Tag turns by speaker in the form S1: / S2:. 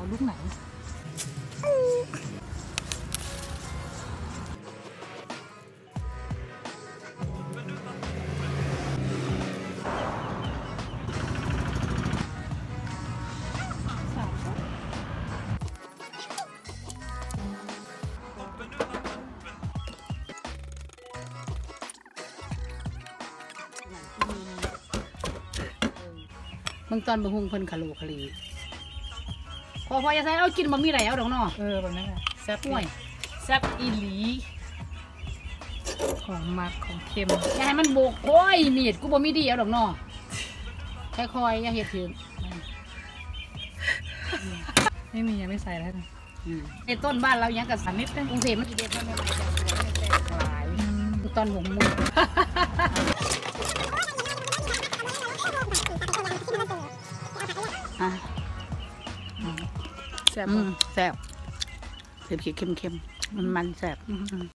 S1: ลูกไหนมึงตอนบะฮุงเพิ่นขลุขลีพอจะใส่เอากินบะหมี่ไหลเอาดอกเนาะ
S2: แบบนั้นแซ่บ
S1: ห่วย
S2: แซ่บอีหลีของมักของเค็ม
S1: อย่าให้มันโบกโอ้ยมีดกูบ่มีดีเอาดอกเนาะค่อยๆอย่าเฮ็ดถึง
S2: ไม่มียังไม่ใส่แล้วนะ
S1: ในต้นบ้านเรายังกับสันนิดนึงกรุงเทพมันจะเด็ดไม่ไหวหลายตอนหงมือแซ่บแซ่บเผ็ดเค็มมันแซ่บ